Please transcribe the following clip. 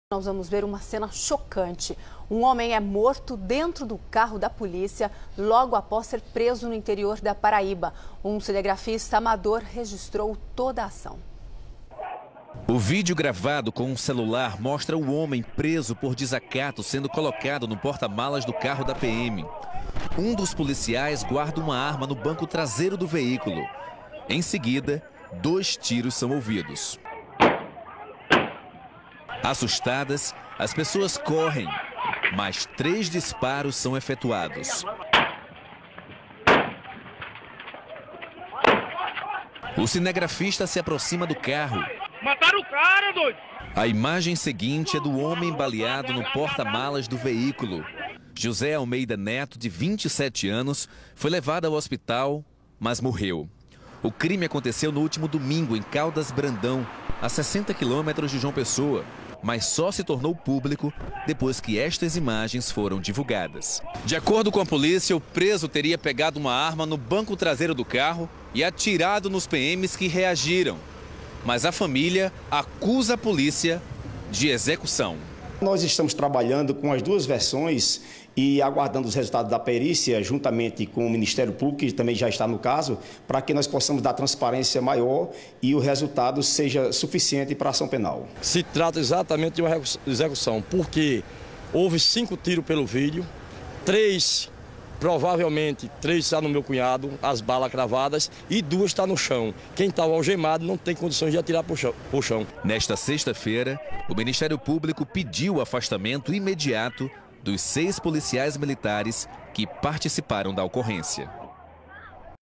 Nós vamos ver uma cena chocante. Um homem é morto dentro do carro da polícia logo após ser preso no interior da Paraíba. Um cinegrafista amador registrou toda a ação. O vídeo gravado com um celular mostra o homem preso por desacato sendo colocado no porta-malas do carro da PM. Um dos policiais guarda uma arma no banco traseiro do veículo. Em seguida, 2 tiros são ouvidos. Assustadas, as pessoas correm, mas 3 disparos são efetuados. O cinegrafista se aproxima do carro. Mataram o cara, doido! A imagem seguinte é do homem baleado no porta-malas do veículo. José Almeida Neto, de 27 anos, foi levado ao hospital, mas morreu. O crime aconteceu no último domingo em Caldas Brandão, a 60 quilômetros de João Pessoa, mas só se tornou público depois que estas imagens foram divulgadas. De acordo com a polícia, o preso teria pegado uma arma no banco traseiro do carro e atirado nos PMs que reagiram. Mas a família acusa a polícia de execução. Nós estamos trabalhando com as 2 versões e aguardando os resultados da perícia, juntamente com o Ministério Público, que também já está no caso, para que nós possamos dar transparência maior e o resultado seja suficiente para a ação penal. Se trata exatamente de uma execução, porque houve 5 tiros pelo vídeo, 3, provavelmente 3 está no meu cunhado, as balas cravadas, e 2 está no chão. Quem está algemado não tem condições de atirar para o chão. Nesta sexta-feira, o Ministério Público pediu o afastamento imediato dos 6 policiais militares que participaram da ocorrência.